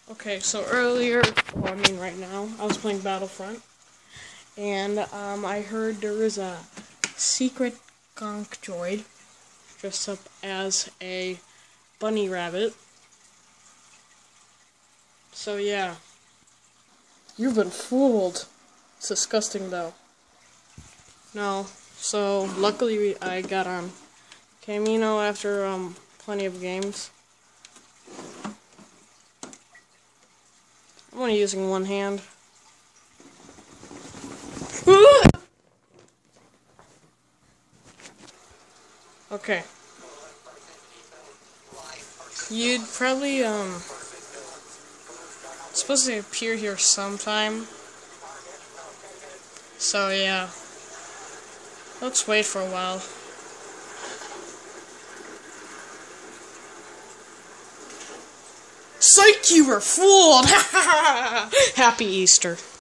Okay, so earlier, well, I mean right now, I was playing Battlefront, and I heard there is a secret GONK droid dressed up as a bunny rabbit. So yeah, you've been fooled. It's disgusting though. No, so luckily I got on Camino after plenty of games. I'm only using one hand. Okay. You'd probably it's supposed to appear here sometime. So yeah. Let's wait for a while. Psych, you were fooled! Happy Easter.